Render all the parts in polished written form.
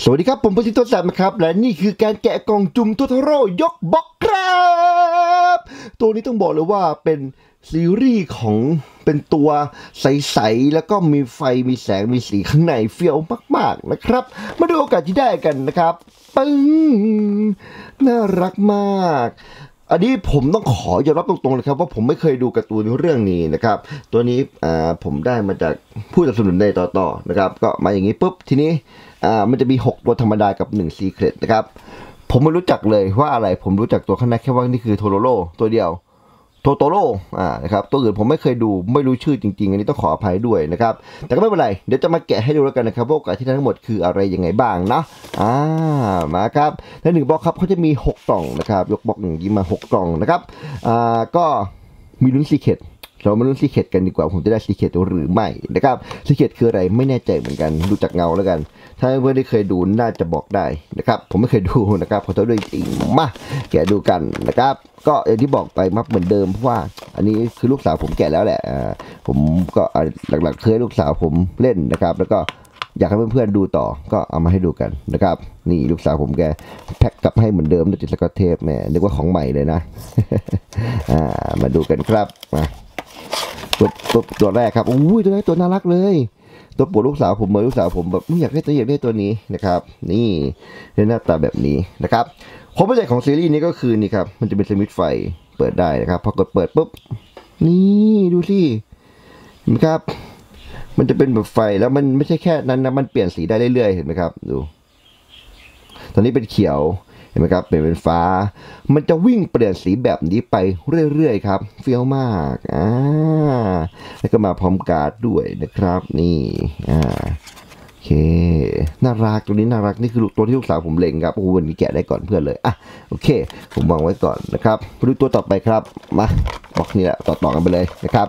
สวัสดีครับผมปฏิโตแซมนะครับและนี่คือการแกะกล่องจุ่มโทโทโร่ยกบล็อกครับตัวนี้ต้องบอกเลยว่าเป็นซีรีส์ของเป็นตัวใสๆแล้วก็มีไฟมีแสงมีสีข้างในเฟี้ยวมากๆนะครับมาดูโอกาสที่ได้กันนะครับปึ้งน่ารักมากอันนี้ผมต้องขอยอมรับตรงๆเลยครับว่าผมไม่เคยดูการ์ตูนเรื่องนี้นะครับตัวนี้ผมได้มาจากผู้สนับสนุนในต่อนะครับก็มาอย่างนี้ปุ๊บทีนี้มันจะมี6ตัวธรรมดากับ1 Secret นะครับผมไม่รู้จักเลยว่าอะไรผมรู้จักตัวข้างในแค่ว่านี่คือโทโรโร่ตัวเดียวโทโตโร่นะครับตัวอื่นผมไม่เคยดูไม่รู้ชื่อจริงๆอันนี้ต้องขออภัยด้วยนะครับแต่ก็ไม่เป็นไรเดี๋ยวจะมาแกะให้ดูแล้วกันนะครับว่าโอกาสที่ได้ทั้งหมดคืออะไรยังไงบ้างนะมาครับใน1บล็อกครับเขาจะมี6กล่องนะครับยกบล็อก1ยิ้มมา6กล่องนะครับก็มีลุ้นซีเคร็ตเรามาลุ้นซีเคร็ตกันดีกว่าผมจะได้ซีเคร็ตหรือไม่นะครับซีเคร็ตคืออะไรไม่แน่ใจเหมือนกันดูจากเงาแล้วกันถ้าเพื่อนได้เคยดูน่าจะบอกได้นะครับผมไม่เคยดูนะครับขอโทษด้วยจริงมาแกะดูกันนะครับก็อย่างที่บอกไปมักเหมือนเดิมเพราะว่าอันนี้คือลูกสาวผมแกะแล้วแหละผมก็หลักๆเคยลูกสาวผมเล่นนะครับแล้วก็อยากให้เพื่อนๆดูต่อก็เอามาให้ดูกันนะครับนี่ลูกสาวผมแกแพ็คกลับให้เหมือนเดิมด้วยติดสกอตเทปแม่นึกว่าของใหม่เลยนะ มาดูกันครับมาตัวแรกครับอุ้ยตัวนี้ตัวน่ารักเลยตัวโปรดลูกสาวผมเลยลูกสาวผมแบบอยากได้ตัวนี้นะครับนี่หน้าตาแบบนี้นะครับความพิเศษของซีรีส์นี้ก็คือนี่ครับมันจะเป็นสวิตช์ไฟเปิดได้นะครับพอกดเปิดปุ๊บนี่ดูสิเห็นไหมครับมันจะเป็นแบบไฟแล้วมันไม่ใช่แค่นั้นนะมันเปลี่ยนสีได้เรื่อยๆเห็นไหมครับดูตอนนี้เป็นเขียวเห็นไหมครับเป็นฟ้ามันจะวิ่งเปลี่ยนสีแบบนี้ไปเรื่อยๆครับเฟี้ยวมากแล้วก็มาพร้อมการ์ดด้วยนะครับนี่โอเคน่ารักตัวนี้น่ารักนี่คือตัวที่ลูกสาวผมเล็งครับโอ้โหวันนี้แกะได้ก่อนเพื่อนเลยโอเคผมวางไว้ก่อนนะครับมาดูตัวต่อไปครับมาบล็อกนี้แหละต่อกันไปเลยนะครับ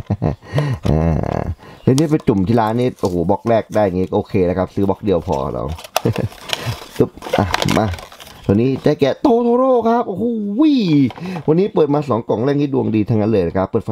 เรื่องนี้ไปจุ่มที่ร้านนี่โอ้โหบล็อกแรกได้งี้โอเคนะครับซื้อบล็อกเดียวพอเราตุ๊บมาตัวนี้ได้แกะโทโร่ครับโอ้โหวันนี้เปิดมา2 กล่องแรกนี่ดวงดีทั้งนั้นเลยนะครับเปิดไฟ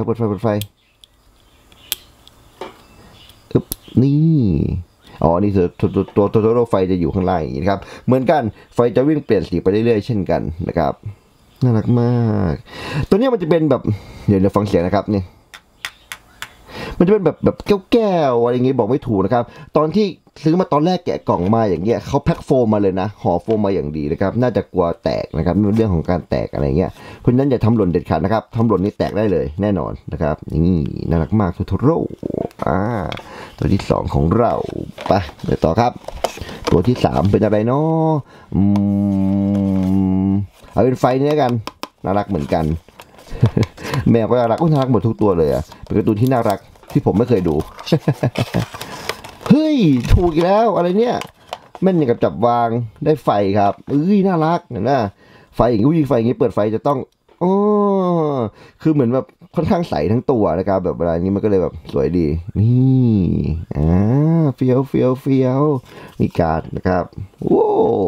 นี่นี่ตัวโทโร่ไฟจะอยู่ข้างล่างอย่างนี้นะครับเหมือนกันไฟจะวิ่งเปลี่ยนสีไปเรื่อยๆเช่นกันนะครับน่ารักมากตัวนี้มันจะเป็นแบบเดี๋ยวฟังเสียงนะครับนี่มันจะเป็นแบบแก้วอะไรอย่างงี้บอกไม่ถูกนะครับตอนที่ซื้อมาตอนแรกแกะกล่องมาอย่างเงี้ยเขาแพ็คโฟมมาเลยนะห่อโฟมมาอย่างดีนะครับน่าจะกลัวแตกนะครับเรื่องของการแตกอะไรเงี้ยเพราะฉะนั้นอย่าทำหล่นเด็ดขาดนะครับทำหล่นนี่แตกได้เลยแน่นอนนะครับนี่น่ารักมากโทโร่ตัวที่2ของเราไปเดี๋ยวต่อครับตัวที่3เป็นอะไรเนาะเอาเป็นไฟนี่กันน่ารักเหมือนกันแมวก็น่ารักน่ารักหมดทุกตัวเลยเป็นการ์ตูนที่น่ารักที่ผมไม่เคยดู เฮ้ยถูกอีกแล้วอะไรเนี่ยแม่นอย่างกับจับวางได้ไฟครับน่ารักนะไฟอย่างนี้ไฟอย่างนี้เปิดไฟจะต้องคือเหมือนแบบค่อนข้างใสทั้งตัวนะครับแบบเวลานี้มันก็เลยแบบสวยดีนี่เฟี้ยวมีการ์ดนะครับโอ้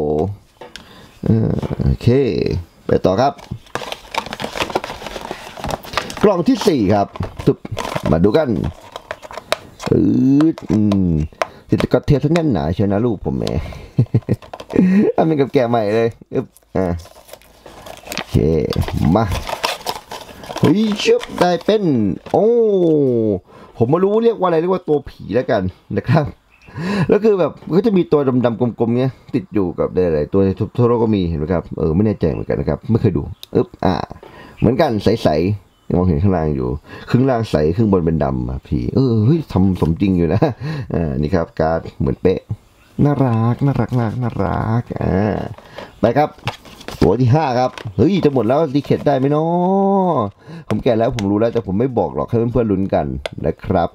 โอเคไปต่อครับกล่องที่4ครับมาดูกันติดก็เทปแน่นหนาเชียวนะลูกผมแม่เป็นกับแกะใหม่เลยโอเคมาชุบได้เป็นผมไม่รู้เรียกว่าอะไรเรียกว่าตัวผีแล้วกันนะครับแล้วคือแบบก็จะมีตัวดำๆกลมๆเนี้ยติดอยู่กับอะไรตัวโทโร่ก็มีเห็นไหมครับไม่แน่ใจเหมือนกันนะครับไม่เคยดูเหมือนกันใสมองเห็นข้างล่างอยู่ครึ่งล่างใสครึ่งบนเป็นดำผีทำสมจริงอยู่นะนี่ครับการ์ดเหมือนเป๊ะน่ารักไปครับตัวที่5ครับจะหมดแล้วซีเคร็ตได้ไหมเนาะผมแกะแล้วผมรู้แล้วแต่ผมไม่บอกหรอกให้เพื่อนๆลุ้นกันนะครับ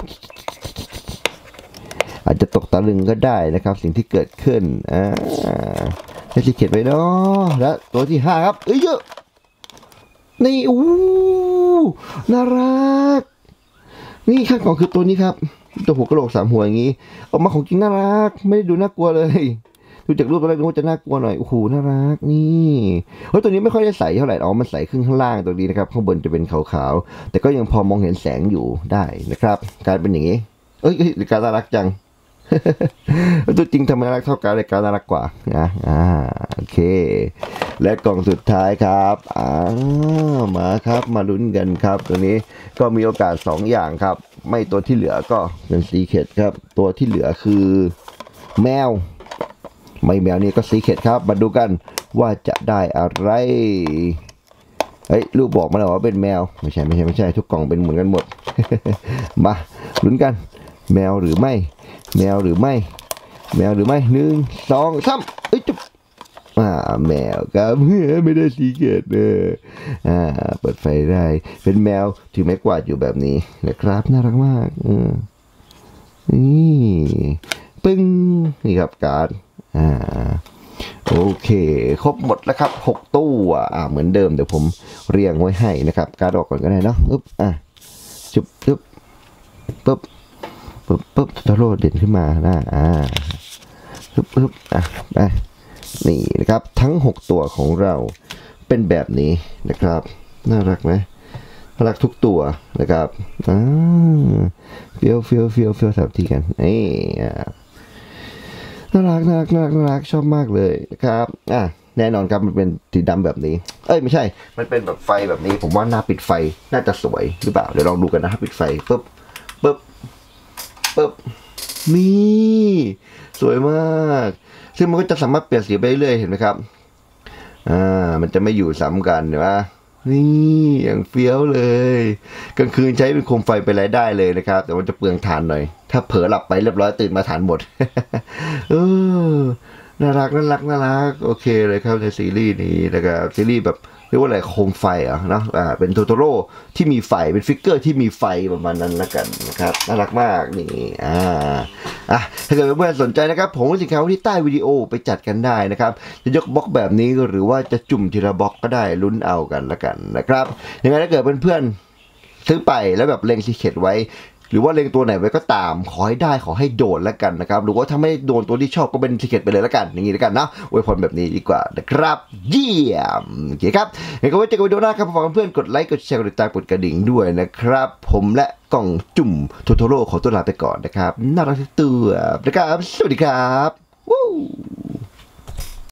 อาจจะตกตะลึงก็ได้นะครับสิ่งที่เกิดขึ้นได้ซีเคร็ตไหมเนาะและตัวที่5ครับเยอะนี่น่ารักนี่ข้างกล่องคือตัวนี้ครับตัวหัวกะโหลก3 หัวอย่างนี้ออกมาของจริงน่ารักไม่ได้ดูน่ากลัวเลยดูจากรูปตอนแรกนึกว่าจะน่ากลัวหน่อยโอ้โหน่ารักนี่ตัวนี้ไม่ค่อยได้ใสเท่าไหร่มันใสครึ่งข้างล่างตัวนี้นะครับข้างบนจะเป็นขาวๆแต่ก็ยังพอมองเห็นแสงอยู่ได้นะครับกลายเป็นอย่างนี้การน่ารักจังตัวจริงทำไมน่ารักเท่ากันรายการน่ารักกว่านะโอเคและกล่องสุดท้ายครับมาครับมาลุ้นกันครับตัวนี้ก็มีโอกาส2อย่างครับไม่ตัวที่เหลือก็เป็นซีเคร็ตครับตัวที่เหลือคือแมวไม่แมวนี่ก็ซีเคร็ตครับมาดูกันว่าจะได้อะไรลูกบอกมาแล้วว่าเป็นแมวไม่ใช่ทุกกล่องเป็นเหมือนกันหมด มาลุ้นกันแมวหรือไม่แมวหรือไม่1 2 3จุ๊บแมวครับไม่ได้ซีเกตเปิดไฟได้เป็นแมวถือไม้กวาดอยู่แบบนี้นะครับน่ารักมากนี่ปึ้งนี่ครับการ์ดโอเคครบหมดแล้วครับ6ตู้เหมือนเดิมเดี๋ยวผมเรียงไว้ให้นะครับการ์ดออกก่อนก็ได้เนาะจุ๊บปุ๊บทาโร่เด่นขึ้นมานะปึ๊บไปนี่นะครับทั้ง6ตัวของเราเป็นแบบนี้นะครับน่ารักไหมน่ารักทุกตัวนะครับเฟี้ยวสามทีกันน่ารักชอบมากเลยนะครับแน่นอนครับมันเป็นสีดำแบบนี้ไม่ใช่มันเป็นแบบไฟแบบนี้ผมว่าหน้าปิดไฟน่าจะสวยหรือเปล่าเดี๋ยวลองดูกันนะปิดไฟปึ๊บนี่สวยมากซึ่งมันก็จะสามารถเปลี่ยนสีไปเรื่อยเห็นไหมครับมันจะไม่อยู่ซ้ำกันเห็นไหมนี่อย่างเฟี้ยวเลยกลางคืนใช้เป็นโคมไฟไปไรได้เลยนะครับแต่มันจะเปลืองถ่านหน่อยถ้าเผลอหลับไปเรียบร้อยตื่นมาถ่านหมด น่ารักโอเคเลยครับในซีรีส์นี้นะครับซีรีส์แบบเรียกว่าอะไรโคมไฟนะเป็นโทโทโร่ที่มีไฟเป็นฟิกเกอร์ที่มีไฟประมาณนั้นละกันนะครับน่ารักมากนี่ถ้าเกิดเพื่อนๆสนใจนะครับผมก็สินค้าที่ใต้วิดีโอไปจัดกันได้นะครับจะยกบล็อกแบบนี้หรือว่าจะจุ่มทีละบล็อกก็ได้ลุ้นเอากันละกันนะครับยังไงถ้าเกิดเพื่อนๆซื้อไปแล้วแบบเล็งซีเคร็ตไว้หรือว่าเล็งตัวไหนไว้ก็ตามขอให้ได้ขอให้โดนแล้วกันนะครับหรือว่าถ้าไม่โดนตัวที่ชอบก็เป็นซีเคร็ตไปเลยแล้วกันอย่างนี้แล้วกันนะอวยพรแบบนี้ดีกว่านะครับเยี่ยมโอเคครับงั้นก็ไว้เจอกันวิดีโอหน้าครับฝากเพื่อนๆกดไลค์กดแชร์กดติดตามกดกระดิ่งด้วยนะครับผมและกล่องจุ่มโทโทโร่ขอตัวลาไปก่อนนะครับน่ารักทุกตัวนะครับสวัสดีครับวู้